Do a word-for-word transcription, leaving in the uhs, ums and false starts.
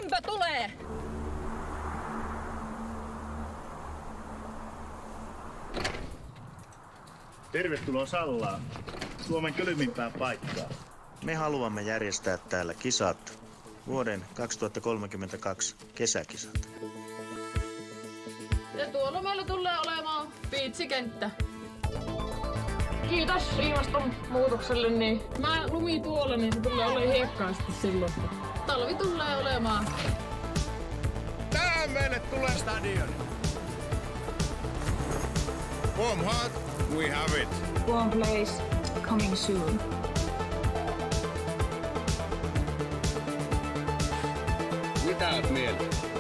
Lämpö tulee! Tervetuloa Sallaan, Suomen kylmimpään paikkaan. Me haluamme järjestää täällä kisat, vuoden kaksituhattakolmekymmentäkaksi kesäkisat. Ja tuolla meillä tulee olemaan biitsikenttä. Kiitos ilmastonmuutokselle, niin mä lumi tuolla, niin se tulee olemaan hiekkaa sitten silloin. Talvi tulee olemaan. Tähän meille tulee stadion. Warm heart, we have it. Warm place, coming soon. Mitä oot mieltä?